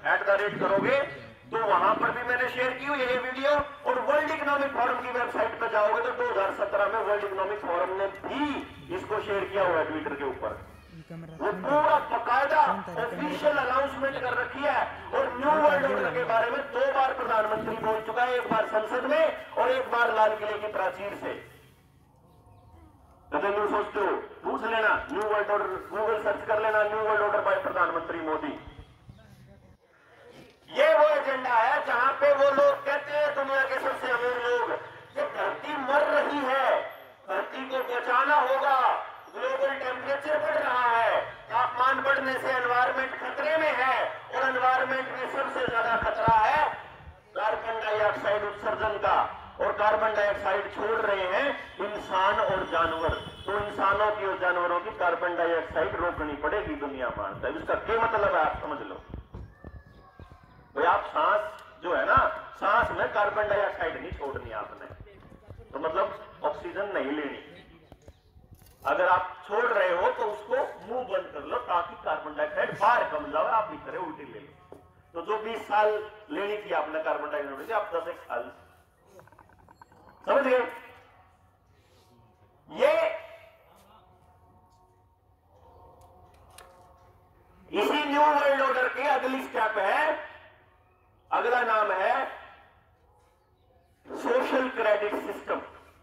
करोगे तो वहां पर भी मैंने शेयर की हुई है ये वीडियो। और वर्ल्ड इकोनॉमिक फोरम की वेबसाइट पर जाओगे तो 2017 में वर्ल्ड इकोनॉमिक फोरम ने भी इसको शेयर किया हुआ है ट्विटर के ऊपर। वो पूरा बकायदा ऑफिशियल अनाउंसमेंट कर रखी है। और न्यू वर्ल्ड ऑर्डर के बारे में 2 बार प्रधानमंत्री बोल चुका है, एक बार संसद में और एक बार लाल किले की प्राचीर से। तो तुम सोचते हो, पूछ लेना new world order, Google search कर लेना न्यू वर्ल्ड ऑर्डर बाय प्रधानमंत्री मोदी। ये वो एजेंडा है जहां पे वो लोग कहते हैं दुनिया के सबसे अमीर लोग, ये धरती मर रही है, धरती को बचाना होगा, ग्लोबल टेम्परेचर बढ़ रहा है, तापमान बढ़ने से एनवायरमेंट खतरे में है और एनवायरमेंट में सबसे ज्यादा खतरा है कार्बन डाइऑक्साइड उत्सर्जन का। और कार्बन डाइऑक्साइड छोड़ रहे हैं इंसान और जानवर, तो इंसानों की और जानवरों की कार्बन डाइऑक्साइड रोकनी पड़ेगी, दुनिया मानता है। इसका क्या मतलब है आप समझ लो भाई। आप सांस जो है ना, सांस में कार्बन डाइऑक्साइड नहीं छोड़नी आपने, तो मतलब ऑक्सीजन नहीं लेनी। अगर आप छोड़ रहे हो तो उसको मुंह बंद कर लो ताकि कार्बन डाइऑक्साइड बाहर कम जाओ, आप भीतर उल्टी ले लो। तो जो 20 साल लेनी थी आपने कार्बन डाइऑक्साइड, आप 10 साल, समझ गए। ये इसी न्यू वर्ल्ड ऑर्डर के अगली स्टेप है, अगला नाम है सोशल क्रेडिट सिस्टम।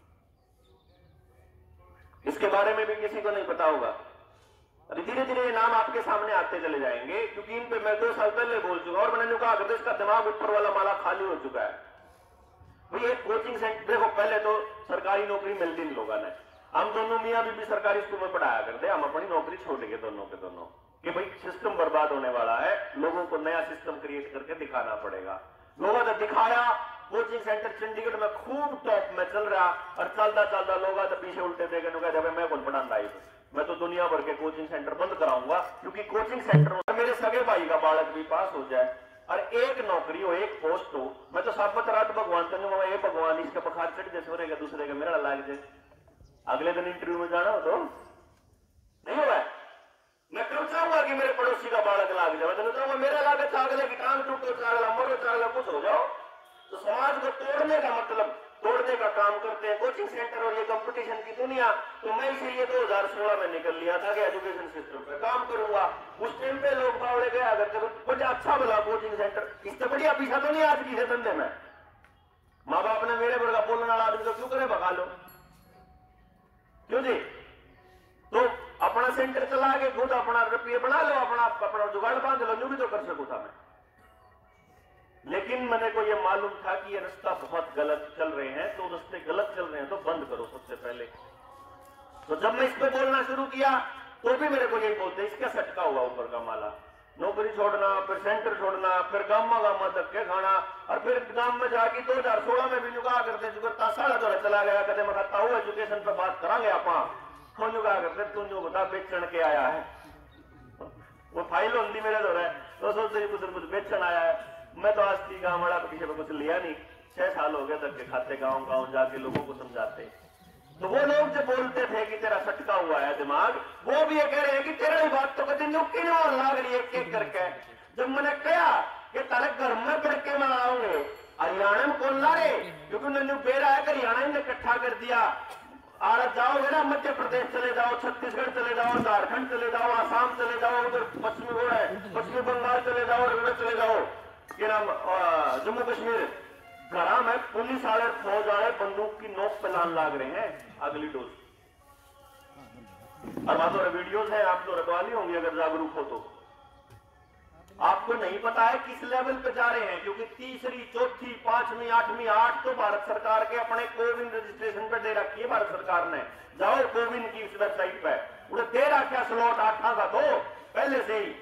इसके बारे में भी किसी को नहीं पता होगा। अभी धीरे धीरे ये नाम आपके सामने आते चले जाएंगे, क्योंकि इन पे मैं 2 साल पहले बोल चुका और मैंने जो कहा कि इसका दिमाग ऊपर वाला माला खाली हो चुका है। भाई एक कोचिंग सेंटर, देखो पहले तो सरकारी नौकरी मिलती इन लोगों ने, हम दोनों मियां बीबी सरकारी स्कूल में पढ़ाया करते, हम अपनी नौकरी छोड़ गए दोनों के दोनों, कि भाई सिस्टम बर्बाद होने वाला है, लोगों को नया सिस्टम क्रिएट करके दिखाना पड़ेगा। लोगों ने दिखाया, कोचिंग सेंटर चंडीगढ़ में खूब टॉप में चल रहा, और चलता चलता लोग तो पीछे उल्टे देखे मैं कौन पढ़ाता है, मैं तो दुनिया भर के कोचिंग सेंटर बंद कराऊंगा, क्योंकि कोचिंग सेंटर मेरे सगे भाई का बालक भी पास हो जाए और एक नौकरी हो, एक पोस्ट हो। मैं तो साबत रात भगवान कहूंगा, ये भगवान इसका बुखार चढ़ जाए, सोरेगा दूसरे का मेरा लाग जाए, अगले दिन इंटरव्यू में जाना हो तो नहीं होगा। मैं क्यों चाहूंगा कि मेरे पड़ोसी का बालक लाग जाए, मैं तो चाहूंगा मेरा लागत चागले की टांग टूटो चागला मरो चागला कुछ हो जाओ। तो समाज को तोड़ने का मतलब तोड़ने का काम करते हैं कोचिंग सेंटर और ये कंपटीशन की दुनिया। तो मैं इसीलिए 2016 में निकल लिया था कि एजुकेशन सिस्टम पे काम करूंगा। उस टाइम पे लोग बावड़े गया करते, मुझे अच्छा मिला कोचिंग सेंटर, इससे बढ़िया पीछा तो नहीं आज की है धंधे में। माँ बाप ने मेरे बड़ा बोलने वाला आदमी को क्यों करे भगा लो, क्यों जी। तो अपना सेंटर चला के खुद अपना रुपये बना लो, अपना जुगाड़ बांध लो, जो भी तो कर सकूं था मैं। लेकिन मैंने को ये मालूम था कि ये रास्ता बहुत गलत चल रहे हैं, तो रास्ते गलत चल रहे हैं तो बंद करो सबसे पहले। तो जब मैं इस पे बोलना शुरू किया तो भी मेरे को यही बोलते, इसका सटका हुआ ऊपर का माला, नौकरी छोड़ना, फिर सेंटर छोड़ना, फिर गामा तक के खाना, और फिर गांव में जाके 2016 में भी नुका करते जुगता साढ़ा दौरा चला गया, कदे मैं कहता हूँ एजुकेशन पे बात करांगे आप नुका करते, तुम जो बता बेचण के आया है, वो फाइल होती मेरे दौरा है, तो सोचते कुछ बेचण आया है। मैं तो आज की गाँव वाला पीछे पे कुछ लिया नहीं, 6 साल हो गए तक के खाते गाँव गाँव जाके लोगों को समझाते। तो वो लोग जो बोलते थे कि तेरा सटका हुआ है दिमाग, वो भी ये कह रहे हैं कि तेरा ही बात तो कभी नुक्की नहीं लाग रही एक एक करके। जब मैंने कहा कि तारे घर में बढ़ के मनाओगे, हरियाणा में कौन ला रहे, क्योंकि उन्होंने बेरा है हरियाणा ने इकट्ठा कर दिया। आज जाओगे ना मध्य प्रदेश चले जाओ, छत्तीसगढ़ चले जाओ, झारखंड चले जाओ, आसाम चले जाओ, उधर पश्चिमी बंगाल चले जाओ, चले जाओ, ये नाम जम्मू कश्मीर, घरा में पुलिस वाले फौज वाले बंदूक की नोक पे लान लाग रहे हैं अगली डोज। और वहां तो वीडियोस है, आप तो रखवाली होंगी अगर जागरूक हो तो। आपको नहीं पता है किस लेवल पे जा रहे हैं, क्योंकि तीसरी, चौथी, 5वीं, 8वीं, 8 तो भारत सरकार के अपने कोविन रजिस्ट्रेशन पे दे रखी है भारत सरकार ने। जाओ कोविन की इस वेबसाइट पे, उन्हें दे रखा स्लॉट 8 का तो पहले से ही।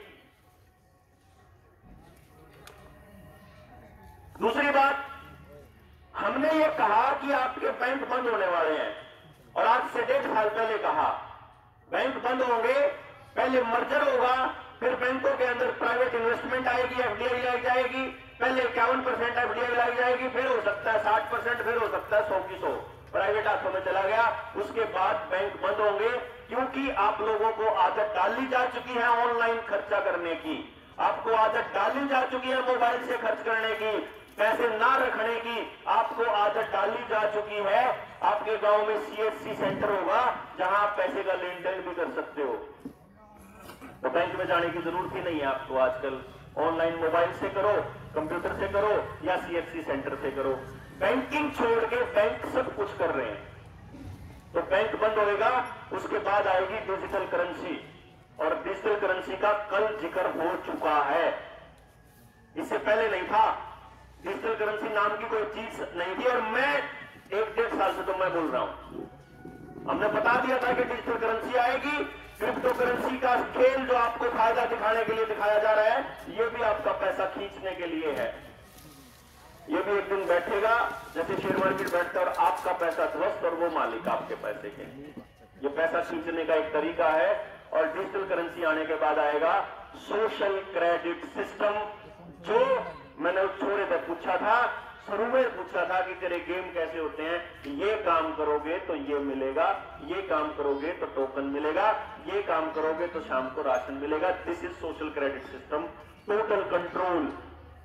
दूसरी बात, हमने ये कहा कि आपके बैंक बंद होने वाले हैं, और आज से 1.5 साल पहले कहा बैंक बंद होंगे, पहले मर्जर होगा, फिर बैंकों के अंदर प्राइवेट इन्वेस्टमेंट आएगी, एफडीआई लाई जाएगी, पहले 51% एफडीआई लाई जाएगी, फिर हो सकता है 60%, फिर हो सकता है 100 की 100 प्राइवेट हाथों में चला गया। उसके बाद बैंक बंद होंगे, क्योंकि आप लोगों को आदत डाली जा चुकी है ऑनलाइन खर्चा करने की। आपको आदत डाली जा चुकी है मोबाइल से खर्च करने की, पैसे ना रखने की आपको आदत डाली जा चुकी है। आपके गांव में CSC सेंटर होगा जहां आप पैसे का लेन देन भी कर सकते हो, तो बैंक में जाने की जरूरत ही नहीं है आपको। आजकल ऑनलाइन मोबाइल से करो, कंप्यूटर से करो या CSC सेंटर से करो। बैंकिंग छोड़ के बैंक सब कुछ कर रहे हैं। तो बैंक बंद होएगा, उसके बाद आएगी डिजिटल करेंसी, और डिजिटल करेंसी का कल जिक्र हो चुका है, इससे पहले नहीं था। डिजिटल करेंसी नाम की कोई चीज नहीं थी, और मैं 1-1.5 साल से तो मैं बोल रहा हूं, हमने बता दिया था कि डिजिटल करेंसी आएगी। क्रिप्टो करेंसी का खेल जो आपको फायदा दिखाने के लिए दिखाया जा रहा है, ये भी आपका पैसा खींचने के लिए है। ये भी एक दिन बैठेगा जैसे शेयर मार्केट बैठता है, और आपका पैसा ध्वस्त और वो मालिक आपके पैसे के। ये पैसा खींचने का एक तरीका है। और डिजिटल करेंसी आने के बाद आएगा सोशल क्रेडिट सिस्टम, जो मैंने उस छोरे से पूछा था, शुरू में पूछा था कि तेरे गेम कैसे होते हैं, ये काम करोगे तो ये मिलेगा, ये काम करोगे तो टोकन मिलेगा, ये काम करोगे तो शाम को राशन मिलेगा। This is social credit system. Total control,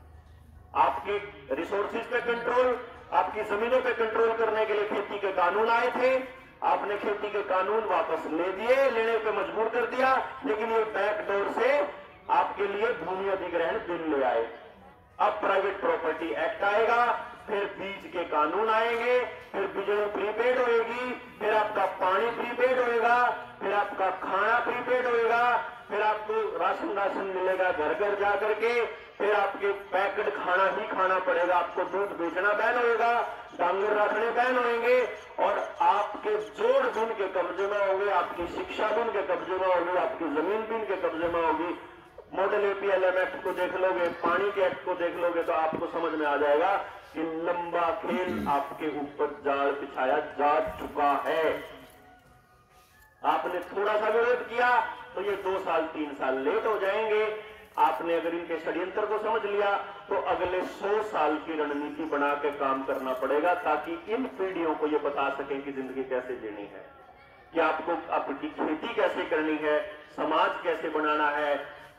आपके रिसोर्सेज पे कंट्रोल, आपकी जमीनों पे कंट्रोल करने के लिए खेती के कानून आए थे। आपने खेती के कानून वापस ले दिए, लेने पे मजबूर कर दिया, लेकिन ये बैकडोर से आपके लिए भूमि अधिग्रहण बिल ले आए। अब प्राइवेट प्रॉपर्टी एक्ट आएगा, फिर बीज के कानून आएंगे, फिर बिजली प्रीपेड होएगी, फिर आपका पानी प्रीपेड होएगा, फिर आपका खाना प्रीपेड होएगा, फिर आपको राशन मिलेगा घर घर जा करके, फिर आपके पैकेट खाना ही खाना पड़ेगा, आपको दूध बेचना बैन होएगा, डांगर रखने बैन होंगे, और आपके जोड़ भी उनके कब्जे में होंगे, आपकी शिक्षा भी उनके कब्जे में होगी, आपकी जमीन भी उनके कब्जे में होगी। मॉडल APLM एक्ट को देख लोगे, पानी के एक्ट को देख लोगे, तो आपको समझ में आ जाएगा कि लंबा खेल आपके ऊपर जाल बिछाया जा चुका है। आपने थोड़ा सा विरोध किया तो ये 2 साल 3 साल लेट हो जाएंगे। आपने अगर इनके षड्यंत्र को समझ लिया तो अगले 100 साल की रणनीति बना के काम करना पड़ेगा, ताकि इन पीढ़ियों को ये बता सकें कि जिंदगी कैसे जीनी है, कि आपको आपकी खेती कैसे करनी है, समाज कैसे बनाना है,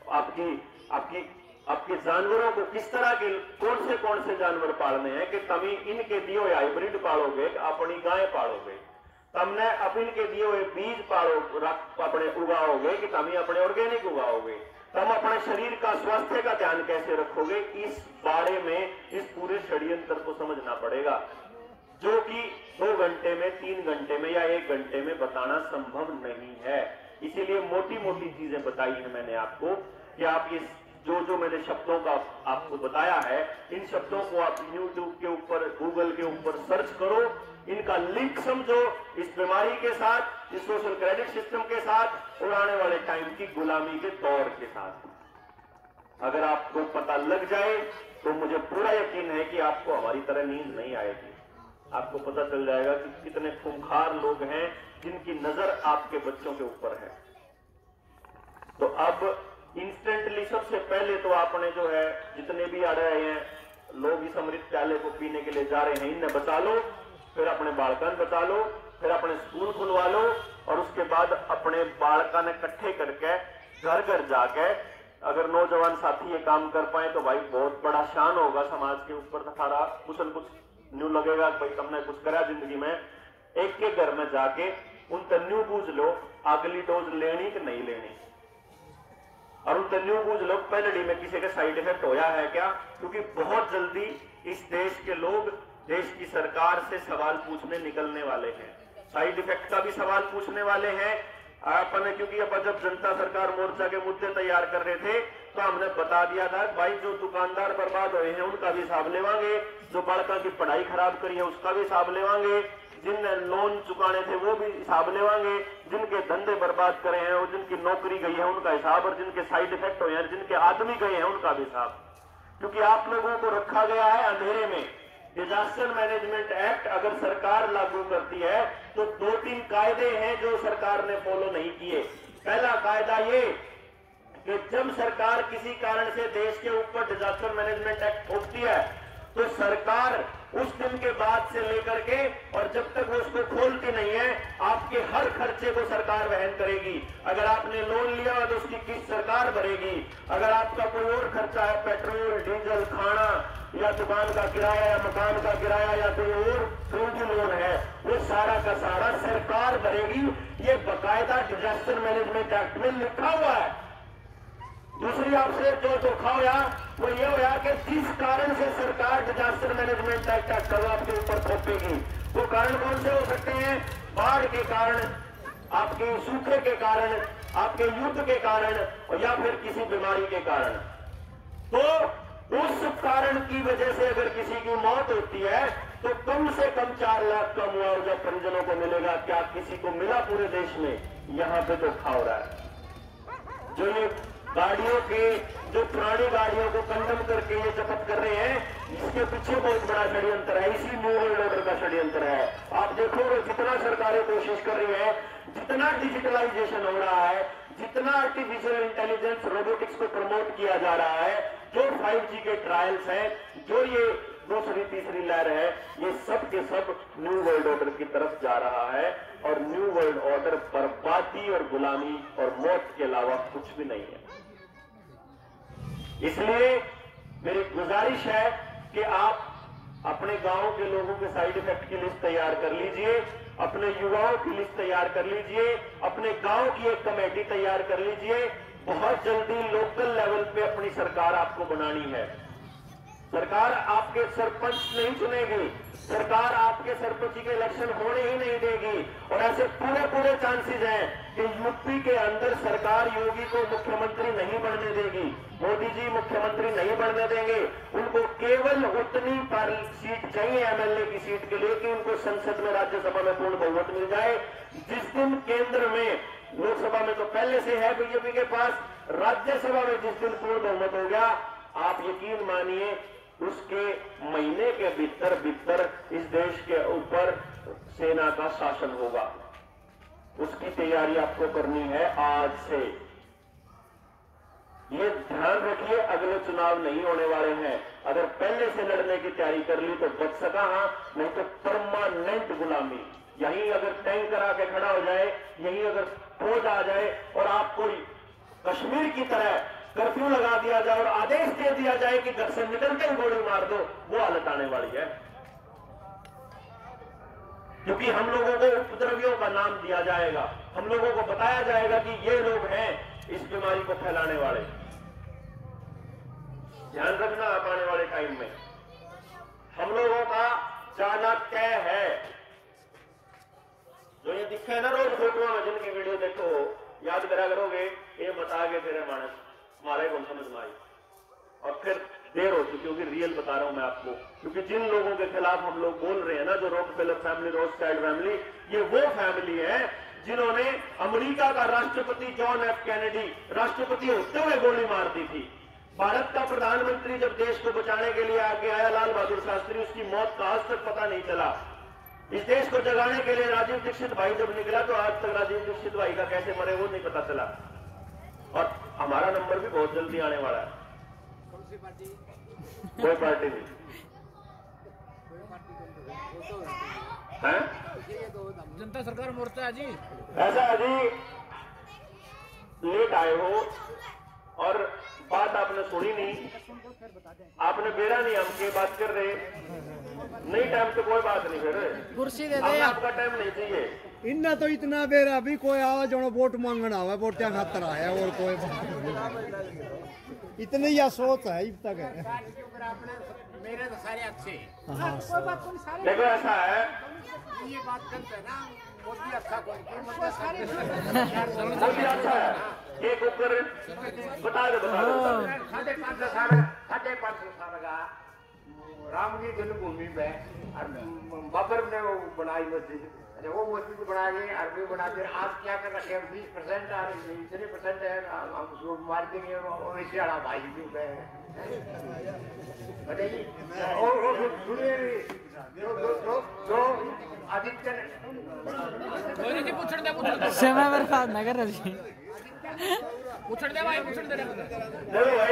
आपके जानवरों को किस तरह के कौन से जानवर पालने हैं, कि तभी इनके दिए हुए हाइब्रिड पालोगे, अपनी गाय पालोगे, तमने अपन के दिए हुए बीज पालो अपने उगाओगे, कि तभी अपने ऑर्गेनिक उगाओगे, तुम अपने शरीर का स्वास्थ्य का ध्यान कैसे रखोगे। इस बारे में इस पूरे षड्यंत्र को समझना पड़ेगा, जो कि 2 घंटे में, 3 घंटे में या 1 घंटे में बताना संभव नहीं है। इसीलिए मोटी मोटी चीजें बताई हैं मैंने आपको, कि आप ये जो मैंने शब्दों का आपको बताया है, इन शब्दों को आप YouTube के ऊपर, Google के ऊपर सर्च करो, इनका लिंक समझो इस बीमारी के साथ, इस सोशल क्रेडिट सिस्टम के साथ और आने वाले टाइम की गुलामी के दौर के साथ। अगर आपको पता लग जाए तो मुझे पूरा यकीन है कि आपको हमारी तरह नींद नहीं आएगी। आपको पता चल जाएगा कि कितने खूंखार लोग हैं जिनकी नजर आपके बच्चों के ऊपर है। तो अब इंस्टेंटली सबसे पहले तो आपने जो है, जितने भी आ रहे हैं लोग इस अमृत प्याले को पीने के लिए जा रहे हैं, इन्हें बचा लो, फिर अपने बालकन बचा लो, फिर अपने स्कूल खुलवा लो, और उसके बाद अपने बालकन इकट्ठे करके घर घर जाके अगर नौजवान साथी ये काम कर पाए तो भाई बहुत बड़ा शान होगा समाज के ऊपर। सारा कुछ न कुछ न्यू लगेगा, भाई तुमने कुछ करा जिंदगी में। एक के घर में जाके उनसे न्यू पूछ लो अगली डोज लेनी कि नहीं लेनी, और उनसे न्यू पूछ लो पहले में किसी का साइड इफेक्ट होया है क्या, क्योंकि बहुत जल्दी इस देश के लोग देश की सरकार से सवाल पूछने निकलने वाले हैं, साइड इफेक्ट का भी सवाल पूछने वाले हैं आपने। क्योंकि अब जब जनता सरकार मोर्चा के मुद्दे तैयार कर रहे थे तो हमने बता दिया था भाई जो दुकानदार बर्बाद हुए हैं उनका भी हिसाब लेवांगे, जो बालका की पढ़ाई खराब करी है उसका भी हिसाब लेवांगे, जिनने लोन चुकाने थे वो भी हिसाब लेवांगे, जिनके धंधे बर्बाद करे हैं और जिनकी नौकरी गई है उनका हिसाब, और जिनके साइड इफेक्ट हुए हैं, जिनके आदमी गए हैं उनका भी हिसाब। क्योंकि आप लोगों को रखा गया है अंधेरे में। डिजास्टर मैनेजमेंट एक्ट अगर सरकार लागू करती है तो 2-3 कायदे हैं जो सरकार ने फॉलो नहीं किए। पहला कायदा ये कि जब सरकार किसी कारण से देश के ऊपर डिजास्टर मैनेजमेंट एक्ट थोपती है तो सरकार उस दिन के बाद से लेकर के और जब तक वो उसको खोलती नहीं है, आपके हर खर्चे को सरकार वहन करेगी। अगर आपने लोन लिया है तो उसकी किस्त सरकार भरेगी। अगर आपका कोई और खर्चा है, पेट्रोल, डीजल, खाना या दुकान का किराया या मकान का किराया या कोई और क्रेडिट लोन है, वो सारा का सारा सरकार भरेगी। ये बाकायदा डिजास्टर मैनेजमेंट एक्ट में लिखा हुआ है। दूसरी आपसे जो धोखा हुआ वो ये हुआ कि जिस कारण से सरकार डिजास्टर मैनेजमेंट एक्ट आपके ऊपर थोपेगी, वो कारण कौन से हो सकते हैं? बाढ़ के कारण, आपके सूखे के कारण, आपके युद्ध के कारण और या फिर किसी बीमारी के कारण। तो उस कारण की वजह से अगर किसी की मौत होती है तो कम से कम 4 लाख का मुआवजा परिजनों को मिलेगा। क्या किसी को मिला पूरे देश में? यहां पे धोखा हो रहा है। जो ये गाड़ियों के, जो पुरानी गाड़ियों को कंडम करके ये जब्त कर रहे हैं, इसके पीछे बहुत बड़ा षड्यंत्र है। इसी न्यू वर्ल्ड ऑर्डर का षड्यंत्र है। आप देखोगे जितना सरकारें कोशिश कर रही है, जितना डिजिटलाइजेशन हो रहा है, जितना आर्टिफिशियल इंटेलिजेंस, रोबोटिक्स को प्रमोट किया जा रहा है, जो 5G के ट्रायल्स हैं, जो ये दूसरी तीसरी लहर है, ये सब के सब न्यू वर्ल्ड ऑर्डर की तरफ जा रहा है। और न्यू वर्ल्ड ऑर्डर बर्बादी और गुलामी और मौत के अलावा कुछ भी नहीं है। इसलिए मेरी गुजारिश है कि आप अपने गांव के लोगों के साइड इफेक्ट की लिस्ट तैयार कर लीजिए, अपने युवाओं की लिस्ट तैयार कर लीजिए, अपने गांव की एक कमेटी तैयार कर लीजिए। बहुत जल्दी लोकल लेवल पे अपनी सरकार आपको बनानी है। सरकार आपके सरपंच नहीं चुनेगी, सरकार आपके सरपंच के इलेक्शन होने ही नहीं देगी। और ऐसे पूरे चांसेस हैं कि यूपी के अंदर सरकार योगी को मुख्यमंत्री नहीं बनने देगी, मोदी जी मुख्यमंत्री नहीं बनने देंगे। उनको केवल उतनी सीट चाहिए एमएलए की सीट के लिए कि उनको संसद में, राज्यसभा में पूर्ण बहुमत मिल जाए। जिस दिन केंद्र में, लोकसभा में तो पहले से है बीजेपी के पास, राज्यसभा में जिस दिन पूर्ण बहुमत हो गया, आप यकीन मानिए उसके महीने के भीतर इस देश के ऊपर सेना का शासन होगा। उसकी तैयारी आपको करनी है आज से। ये ध्यान रखिए, अगले चुनाव नहीं होने वाले हैं। अगर पहले से लड़ने की तैयारी कर ली तो बच सका, नहीं तो परमानेंट गुलामी। यहीं अगर टैंक करा के खड़ा हो जाए, यहीं अगर फौज आ जाए और आपको कश्मीर की तरह कर्फ्यू लगा दिया जाए और आदेश दे दिया जाए कि घर से निकलते ही गोली मार दो, वो हालत आने वाली है। क्योंकि हम लोगों को उपद्रवियों का नाम दिया जाएगा, हम लोगों को बताया जाएगा कि ये लोग हैं इस बीमारी को फैलाने वाले। ध्यान रखना, आप आने वाले टाइम में हम लोगों का जाना तय है। जो ये दिखा है ना रोज फोटो में, जिनकी वीडियो देखो, याद करा करोगे, ये बता के फिर मानस हमारे को समझ में आई। और फिर देर हो चुकी होगी, रियल बता रहा हूं मैं आपको। क्योंकि जिन लोगों के खिलाफ हम लोग बोल रहे हैं ना, जो रॉकफेलर फैमिली, रोथस्child फैमिली, ये वो फैमिली है जिन्होंने अमेरिका का राष्ट्रपति जॉन एफ कैनेडी राष्ट्रपति होते हुए गोली मार दी थी। भारत का प्रधानमंत्री जब देश को बचाने के लिए आगे आया, लाल बहादुर शास्त्री, उसकी मौत का आज तक पता नहीं चला। इस देश को जगाने के लिए राजीव दीक्षित भाई जब निकला तो आज तक राजीव दीक्षित भाई का कैसे मरे वो नहीं पता चला। और हमारा नंबर भी बहुत जल्दी आने वाला है। कौन सी पार्टी? कोई पार्टी नहीं है। जनता सरकार मोर्चा है जी। ऐसा है जी, लेट आए हो और बात आपने सुनी नहीं, आपने बेरा नहीं, हम के बात कर रहे नहीं, टाइम तो कोई बात नहीं, फिर कुर्सी दे दे, आपका टाइम नहीं चाहिए। इन्ना तो इतना बेरा भी कोई आवा जो वोट मांगना हुआ, वोटिया खातर आया और कोई इतनी या सोच है अब तक है। मेरे तो सारे अच्छे। देखो ऐसा है, ये बात करते हैं ना, मोदी अच्छा कोई मोदी अच्छा है, एक ऊपर बता दो 550 साल का राम की जन्मभूमि में बाबर ने वो बनाई मस्जिद, वो मस्जिद बना के अरबी बना के आज क्या कर रखे हैं 20% आ रही है, इतने परसेंट है, हम उसको मार देंगे और इससे अड़ा भाई भी गए बताइए। और सुनिए जो आदित्य समय बर्बाद न कर रही, पूछने दे भाई, पूछने दे भाई।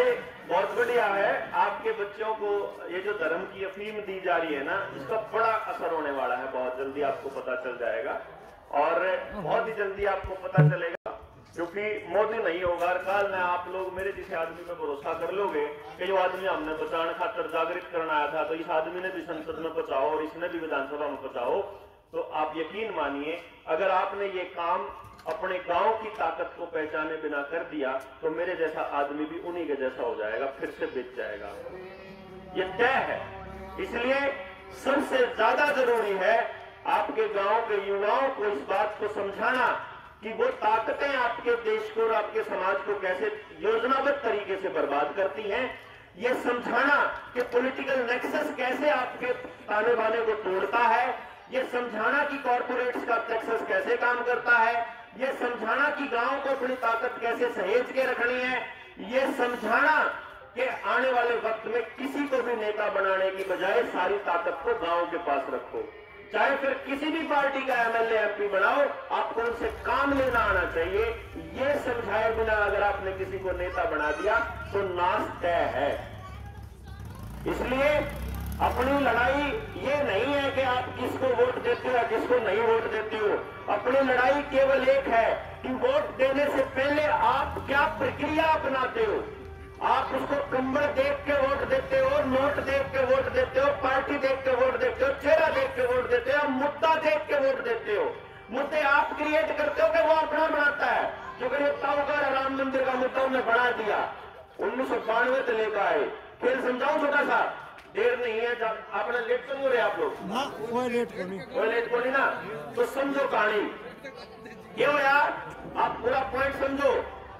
बहुत बढ़िया है। आपके बच्चों को ये जो धर्म की अफीम दी जा रही है ना, इसका बड़ा असर होने वाला है। बहुत जल्दी आपको पता चल जाएगा और बहुत ही जल्दी आपको पता चलेगा, क्योंकि मोदी नहीं होगा और काल में आप लोग मेरे जैसे आदमी पे भरोसा कर लोगे कि जो आदमी हमने बचाने खातर जागृत करना आया था, तो इस आदमी ने भी संसद में बचाओ और इसने भी विधानसभा में बचाओ। तो आप यकीन मानिए, अगर आपने ये काम अपने गांव की ताकत को पहचाने बिना कर दिया, तो मेरे जैसा आदमी भी उन्हीं के जैसा हो जाएगा, फिर से बिक जाएगा। ये तय है। इसलिए सबसे ज्यादा जरूरी है आपके गांव के युवाओं को इस बात को समझाना कि वो ताकतें आपके देश को और आपके समाज को कैसे योजनाबद्ध तरीके से बर्बाद करती हैं। ये समझाना कि पॉलिटिकल नेक्सस कैसे आपके ताने बाने को तोड़ता है। ये समझाना कि कॉर्पोरेट्स का नेक्सस कैसे काम करता है। ये समझाना कि गांव को अपनी ताकत कैसे सहेज के रखनी है। ये समझाना कि आने वाले वक्त में किसी को भी नेता बनाने की बजाय सारी ताकत को गांव के पास रखो। चाहे फिर किसी भी पार्टी का एमएलए एमपी बनाओ, आपको उनसे काम लेना आना चाहिए। ये समझाए बिना अगर आपने किसी को नेता बना दिया तो नाश तय है। इसलिए अपनी लड़ाई ये नहीं है कि आप किसको वोट देते हो या किसको नहीं वोट देते हो। अपनी लड़ाई केवल एक है कि वोट देने से पहले आप क्या प्रक्रिया अपनाते हो। आप उसको कंबल देख के वोट देते हो, नोट देख के वोट देते हो, पार्टी देख के वोट देते हो, चेहरा देख के वोट देते हो, मुद्दा देख के वोट देते हो। मुद्दे आप क्रिएट करते हो कि वो अपना बनाता है। जो ताऊकार राम मंदिर का मुद्दा उन्हें बना दिया, 1992 से लेकर आए। खेल समझाऊं छोटा सा, देर नहीं है। आपने लेट तो नहीं हो रहे आप लोग? कोई लेट को नहीं ना। तो समझो कहानी क्यों यार, आप पूरा पॉइंट समझो।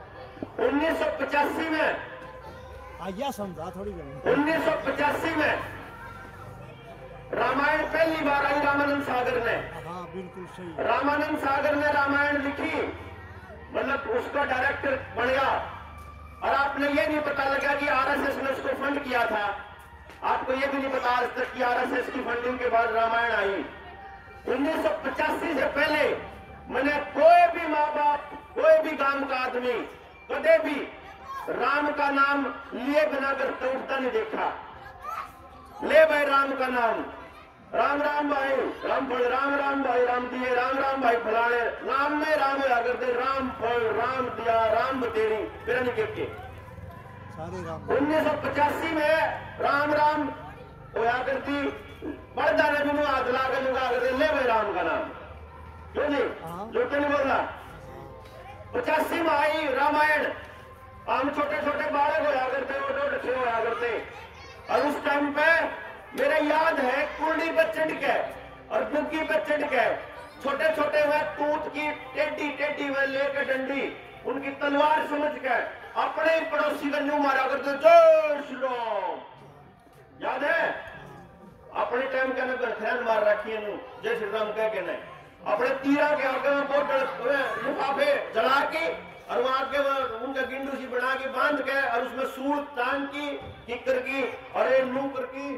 1985 में आया समझा थोड़ी 1985 में रामायण पहली बार आई रामानंद सागर ने। हाँ बिल्कुल सही। रामानंद सागर ने रामायण लिखी, मतलब उसका डायरेक्टर बन गया। और आपने ये नहीं पता लगा कि आरएसएस ने उसको फंड किया था। आपको ये भी नहीं पता आज तक कि आरएसएस की फंडिंग के बाद रामायण आई। 1985 से पहले मैंने कोई भी माँ बाप, कोई भी गांव का आदमी कदे भी राम का नाम लिए बिना करते उठता नहीं देखा। ले भाई राम का नाम, राम राम भाई राम फल, राम राम भाई राम दिए, राम राम भाई फलाने, नाम में राम होया करते, राम फल राम दिया राम बतेरी, फिर नहीं कहते सारे राम। 1985 में राम राम होया करती, पर्दा ने भी हाथ ला के लुका करते, ले भाई राम का नाम। क्यों जी जो नहीं बोलना। 85 में आई रामायण। हम छोटे छोटे बालक होया करते, छोटे छे होया करते। और उस टाइम पे मेरे याद है कुंडी पे चढ़ के और बुग्गी पे चढ़ के छोटे छोटे हुए तूत की टेढ़ी टेढ़ी हुए लेके डंडी, उनकी तलवार समझ के अपने ही पड़ोसी का न्यू मारा करते, जय श्री राम। याद है? अपने टाइम के अंदर मार रखी है न्यू, जय श्री राम कह के नहीं। अपने तीरा के आगे में बोतल लिफाफे जला के और वहां के उनका गिंडू सी बना के बांध के और उसमें सूर तान की किकर की अरे नू करके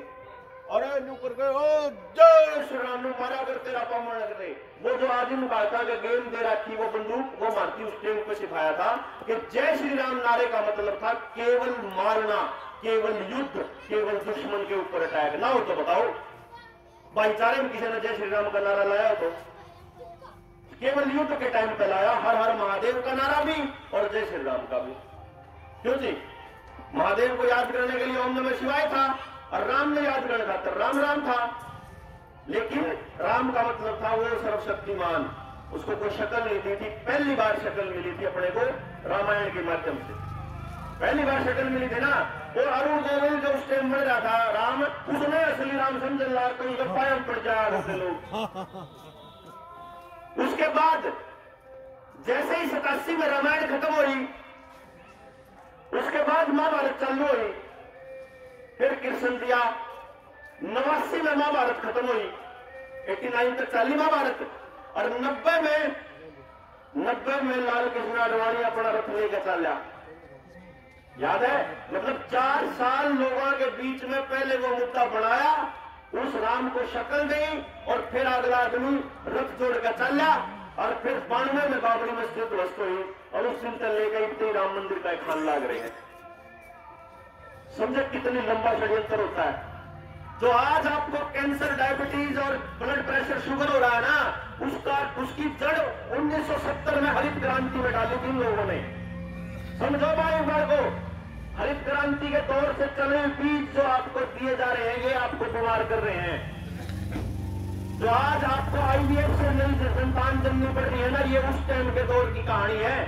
ओ जय श्री राम नू मारा करते रापा मार करते। वो जो आदमी भाषा का गेम दे रखी वो बंदूक वो मारती उस टाइम को सिखाया था कि जय श्री राम नारे का मतलब था केवल मारना, केवल युद्ध, केवल दुश्मन के ऊपर अटैक ना हो। तो बताओ भाईचारे में किसी ने जय श्री राम का नारा लाया तो केवल युद्ध के टाइम पे लाया। हर हर महादेव का नारा भी और जय श्री राम का भी। क्यों जी? महादेव को याद करने के लिए ओम नमः शिवाय था और राम ने याद करने खातर राम राम था। लेकिन राम का मतलब था वो सर्वशक्तिमान, उसको कोई शक्ल नहीं दी थी। पहली बार शक्ल मिली थी अपने को रामायण के माध्यम से, पहली बार शक्ल मिली थी ना। वो अरुण गोविंद जो उस टाइम मर रहा था राम, उसने असली राम समझ ला तो उसका पायम पड़ जाए लोग। उसके बाद जैसे ही 87 में रामायण खत्म हुई, उसके बाद महाभारत चालू हुई। फिर कृष्ण दिया 89 में महाभारत खत्म हुई, 89 तक चाली महाभारत। और 90 में लाल कृष्ण आडवाणी अपना रथ लेकर चला। याद है? मतलब 4 साल लोगों के बीच में पहले वो मुद्दा बनाया, उस राम को शक्ल दी और फिर अगला आदमी रथ जोड़कर चला। और फिर 92 में बाबरी मस्जिद ध्वस्त हुई और उस दिन से लेकर इतने राम मंदिर का खान लाग रहे हैं। समझे कितनी लंबा षड्यंत्र होता है। जो आज आपको कैंसर, डायबिटीज और ब्लड प्रेशर, शुगर हो रहा है ना, उसकी जड़ 1970 में हरित क्रांति में डाली थी इन लोगों ने। समझो भाई को, हरित क्रांति के दौर से चले बीज जो आपको दिए जा रहे हैं, ये आपको बीमार कर रहे हैं। जो आज आपको IVF से नई संतान जन्मनी पड़ रही है ना, ये उस टाइम के दौर की कहानी है।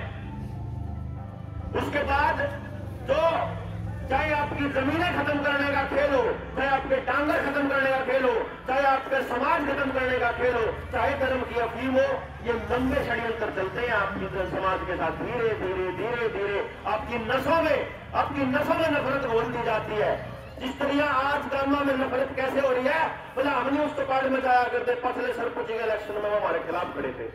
उसके बाद जो चाहे आपकी जमीनें खत्म करने का खेल हो, चाहे आपके टांगर खत्म करने का खेल हो, चाहे आपके समाज खत्म करने का खेल हो, चाहे धर्म की अफीम हो, ये लंबे षड्यंत्र चलते हैं आपकी समाज के साथ। धीरे धीरे धीरे धीरे आपकी नसों में नफरत घोल दी जाती है। जिस तरह आज गामा में नफरत कैसे हो रही है, बोला हमने उस पार्ट में जाया करते, पिछले सरपंच के इलेक्शन में वो हमारे खिलाफ खड़े थे।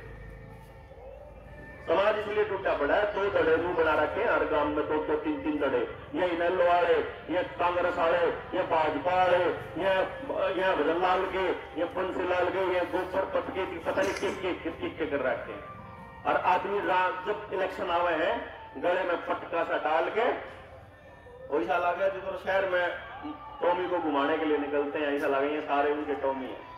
समाज इसलिए टूटा पड़ा है, 2 धड़े मुंह बना रखे हैं हर गांव में, 2-2, 3-3 धड़े। ये इनेलो वाले, ये कांग्रेस वाले, ये भाजपा वाले, ये भजनलाल के, ये पंसीलाल के, ये गोपर पत के, पता नहीं किस कर रखे हैं। और आदमी जब इलेक्शन आवे हैं, गले में पटका सा डाल के ऐसा लगे तो शहर में टॉमी को घुमाने के लिए निकलते हैं, ऐसा लगे ये सारे उनके टॉमी है।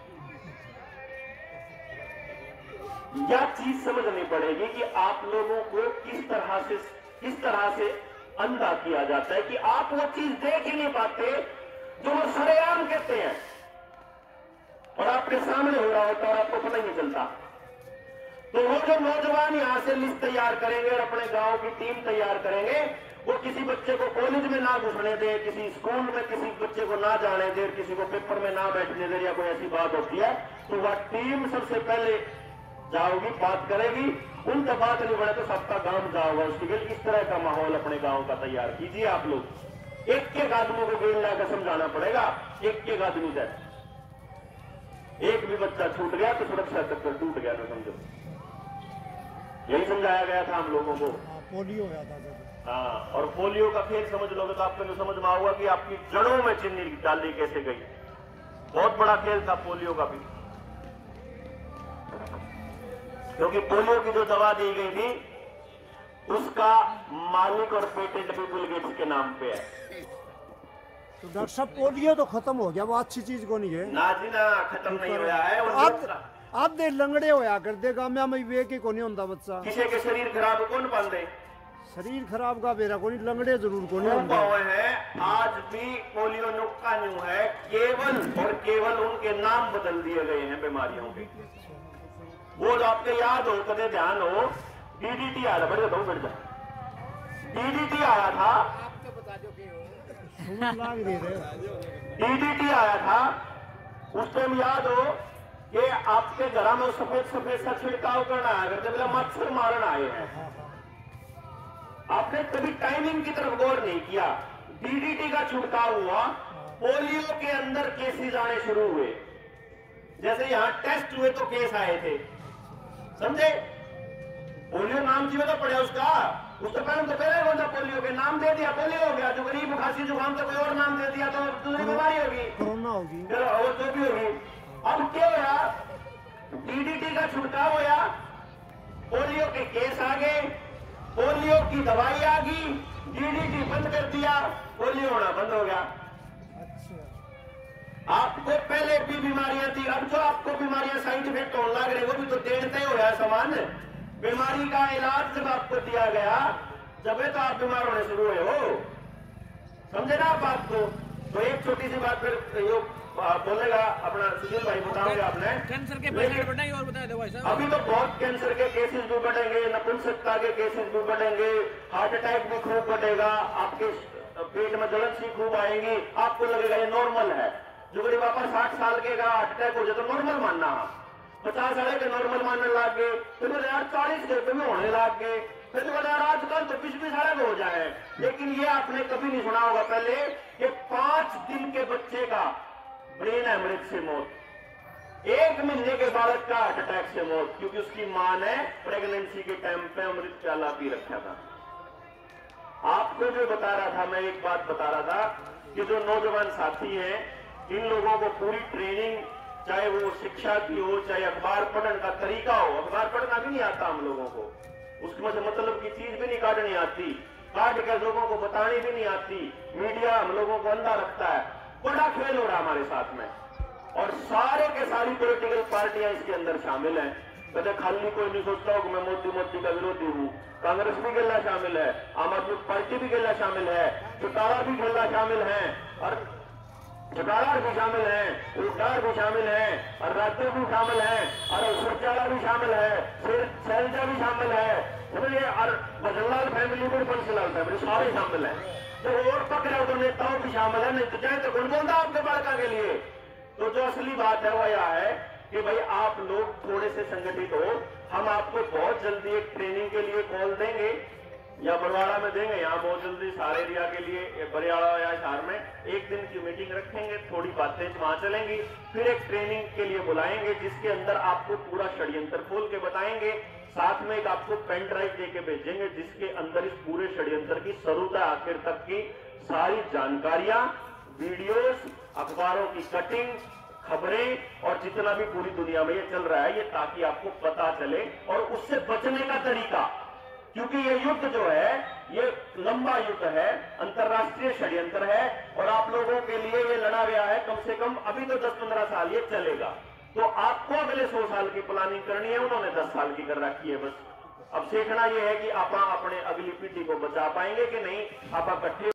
यह चीज समझनी पड़ेगी कि आप लोगों को किस तरह से अंधा किया जाता है कि आप वो चीज देख ही नहीं पाते जो वो सरेआम कहते हैं, और आपके सामने हो रहा होता है और आपको पता ही नहीं चलता। तो वो जो नौजवान यहां से लिस्ट तैयार करेंगे और अपने गांव की टीम तैयार करेंगे, वो किसी बच्चे को कॉलेज में ना घुसने दे, किसी स्कूल में किसी बच्चे को ना जाने दे, किसी को पेपर में ना बैठने दे, या कोई ऐसी बात होती है तो वह टीम सबसे पहले जाओगी, बात करेगी। उनका बात नहीं बढ़े तो सबका गांव जाओगा उसके लिए। इस तरह का माहौल अपने गांव का तैयार कीजिए आप लोग। एक आदमी को गेंद लाकर समझाना पड़ेगा, एक आदमी से। एक भी बच्चा छूट गया तो सुरक्षा चक्कर टूट गया, तो समझो। यही समझाया गया था हम लोगों को। पोलियो हो गया था। हाँ, और पोलियो का खेल समझ लोगे तो आपको समझ में आऊगा कि आपकी जड़ों में चीनी डाली कैसे गई। बहुत बड़ा खेल था पोलियो का भी, क्योंकि पोलियो की जो दवा दी गई थी उसका मालिक और पेटेंट भी बिल गेट्स के नाम पे है। तो डॉक्टर साहब पोलियो तो खत्म हो गया, वो अच्छी चीज को नहीं है ना जी ना, खत्म नहीं हुआ है। आधे लंगड़े होया कर देगा, मैं वे के को नहीं होता बच्चा। किसी के शरीर खराब कौन पाल दे? शरीर खराब का बेरा को नहीं, लंगड़े जरूर को नहीं होता है। आज भी पोलियो नुक्का न्यू है, केवल उनके नाम बदल दिए गए हैं बीमारियों के। वो जो आपके याद हो, कदे ध्यान हो, DDT आया था, बढ़िया तो बढ़ जाए, DDT आया था, DDT आया था। उस टाइम याद हो कि आपके घर में सफेद सा छिड़काव करना आया करते, बोला मच्छर मारन आए हैं। आपने कभी टाइमिंग की तरफ गौर नहीं किया। DDT का छिड़काव हुआ, पोलियो के अंदर केसेस आने शुरू हुए। जैसे यहां टेस्ट हुए तो केस आए थे, समझे? पोलियो नाम जीवे तो पड़ा उसका, उससे पहले तो पहले पोलियो के नाम दे दिया, पोलियो हो गया। जो गरीब खांसी जुकाम तो कोई और नाम दे दिया तो दूसरी बीमारी होगी, कोरोना होगी, और जो भी होगी। अब क्या हुआ? DDT का छिड़काव होया, पोलियो के केस आ गए, पोलियो की दवाई आ गई, DDT बंद कर दिया, पोलियो होना बंद हो गया। आपको पहले भी बीमारियां थी, अब जो आपको बीमारियां साइड इफेक्ट होने लग रहे, वो भी तो देते हो रहा सामान। बीमारी का इलाज जब आपको दिया गया, जब तो आप बीमार होने शुरू हुए हो, समझे ना आप बात को? तो एक छोटी सी बात फिर बोलेगा अपना सुशील भाई, बताओगे आपने कैंसर के पेशेंट बढ़ेंगे और बता दो भाई साहब। अभी तो बहुत कैंसर के केसेस भी बढ़ेंगे, नपुंसकता के केसेस भी बढ़ेंगे, हार्ट अटैक भी खूब बढ़ेगा, आपके पेट में जलन सी खूब आएंगी, आपको लगेगा ये नॉर्मल है। जो गरीब पापा 60 साल के का हार्ट अटैक हो जाए तो नॉर्मल मानना, 50 साल के नॉर्मल मानने लग गए, फिर यार 40 के में होने लग गए, फिर यार आजकल तो 20 साल हो जाए। लेकिन ये आपने कभी नहीं सुना होगा पहले कि 5 दिन के बच्चे का ब्रेन हेमरेज से मौत, 1 महीने के बालक का हार्ट अटैक से मौत, क्योंकि उसकी मां ने प्रेगनेंसी के टाइम पे अमृत प्याला पी रखा था। आपको जो बता रहा था, मैं एक बात बता रहा था कि जो नौजवान साथी हैं, इन लोगों को पूरी ट्रेनिंग, चाहे वो शिक्षा की हो, चाहे अखबार पढ़ने का तरीका हो। अखबार पढ़ना भी नहीं आता हम लोगों को, उसमें से मतलब की चीज भी नहीं काटनी आती। काट के लोगों को बतानी भी नहीं आती, मीडिया हम लोगों को अंधा रखता है। बड़ा खेल हो रहा हमारे साथ में, और सारे के सारी पॉलिटिकल पार्टियां इसके अंदर शामिल हैं। कदे खाली कोई नहीं सोचता हो कि मैं मोदी का विरोधी हूँ। कांग्रेस भी गल्ला शामिल है, आम आदमी पार्टी भी गल्ला शामिल है, चौटाला भी गल्ला शामिल है, और चौटाला भी शामिल है, उल्टार भी शामिल है, और राजपूत भी शामिल है, और सुरचाला भी शामिल है, शैलजा भी शामिल है, समझिए, और बजनलाल फैमिली भी, बंसीलाल फैमिली, सारे शामिल है। तो और पकड़े तो नेताओं भी शामिल है, नहीं तो चाहे तो कौन बोलता आपके बालका के लिए। तो जो असली बात है वो यह है कि भाई आप लोग थोड़े से संगठित हो। हम आपको बहुत जल्दी एक ट्रेनिंग के लिए कॉल देंगे, या बरवाड़ा में देंगे, यहाँ बहुत जल्दी सारे एरिया के लिए बरियाड़ा या हिसार में एक दिन की मीटिंग रखेंगे, थोड़ी बातें वहां चलेंगी, फिर एक ट्रेनिंग के लिए बुलाएंगे जिसके अंदर आपको पूरा षड्यंत्र खोल के बताएंगे। साथ में एक आपको पेन ड्राइव देके भेजेंगे जिसके अंदर इस पूरे षड्यंत्र की शुरू से आखिर तक की सारी जानकारियां, वीडियोस, अखबारों की कटिंग, खबरें, और जितना भी पूरी दुनिया में ये चल रहा है, ये ताकि आपको पता चले और उससे बचने का तरीका। क्योंकि ये युद्ध जो है ये लंबा युद्ध है, अंतरराष्ट्रीय षड्यंत्र है, और आप लोगों के लिए ये लड़ा गया है कम से कम अभी तो 10-15 साल ये चलेगा। तो आपको अगले 100 साल की प्लानिंग करनी है, उन्होंने 10 साल की कर रखी है बस। अब सीखना ये है कि आप अपने अगली पीढ़ी को बचा पाएंगे कि नहीं, आप इकट्ठे